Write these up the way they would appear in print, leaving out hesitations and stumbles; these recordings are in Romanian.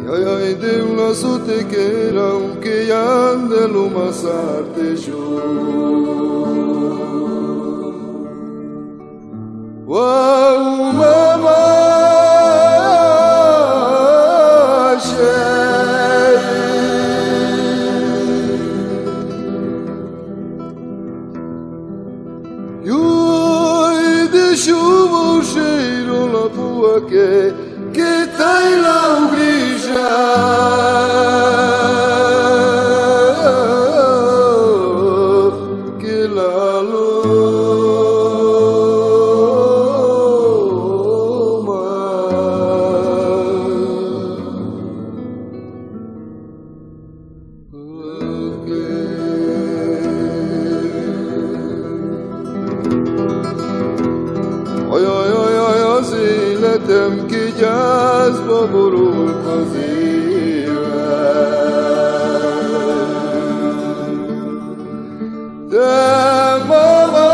Ai ai de una sote che era un che ande l'uma sarte giù. Wow mama Shuvo cheiro la bua que tai la ugrija que la loma Ziletem ki gyászba borult az élet. De mama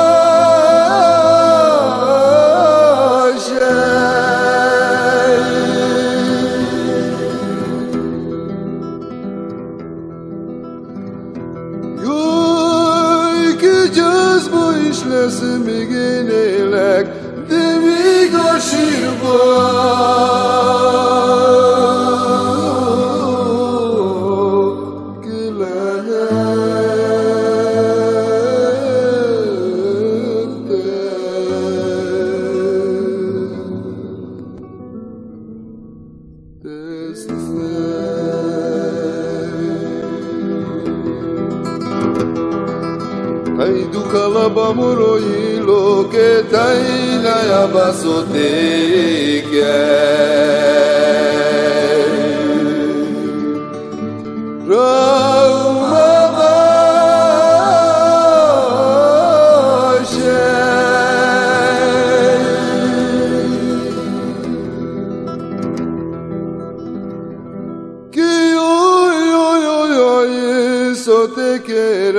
Jaj, ki gyászba is lesz, még én élek, de még a sírban ki Ai duca la bamoroilo che tai la abasoteke Raumama Ki oi oi oi oi soteke